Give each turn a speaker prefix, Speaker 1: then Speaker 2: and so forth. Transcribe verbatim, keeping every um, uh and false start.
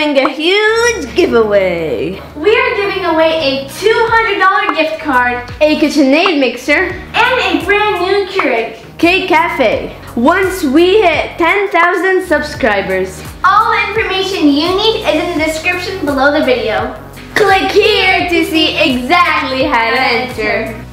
Speaker 1: doing a huge giveaway.
Speaker 2: We are giving away a two hundred dollar gift card,
Speaker 1: a KitchenAid mixer,
Speaker 2: and a brand new Keurig
Speaker 1: Cake Cafe. Once we hit ten thousand subscribers.
Speaker 2: All the information you need is in the description below the video.
Speaker 1: Click here to see exactly how to enter.